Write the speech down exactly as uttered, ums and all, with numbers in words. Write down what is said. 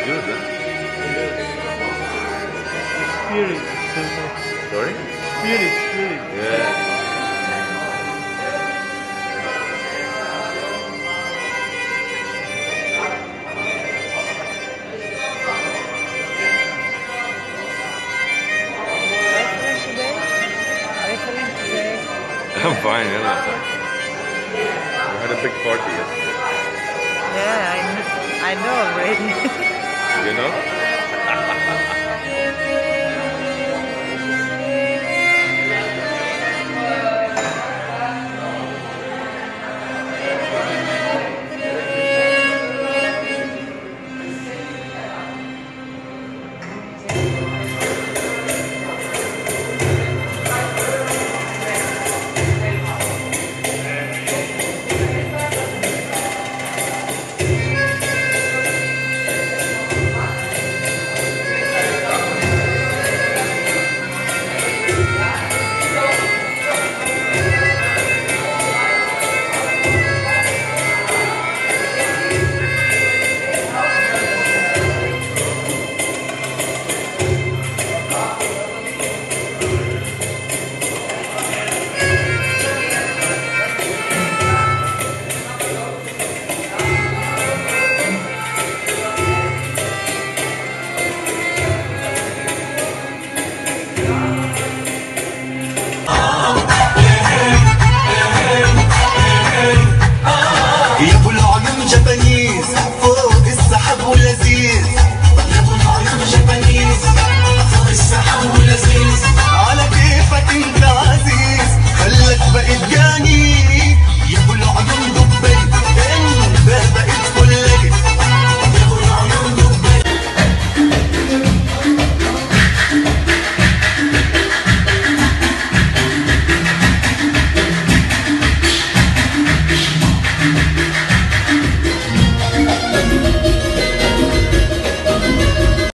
good, huh? Spirit. Sorry? Spirit, spirit. Yeah. I'm fine, yeah, I'm fine. We had a big party yesterday. Yeah, I know, I know already. You know? على كيفك انت عزيز خلك بقيت جاني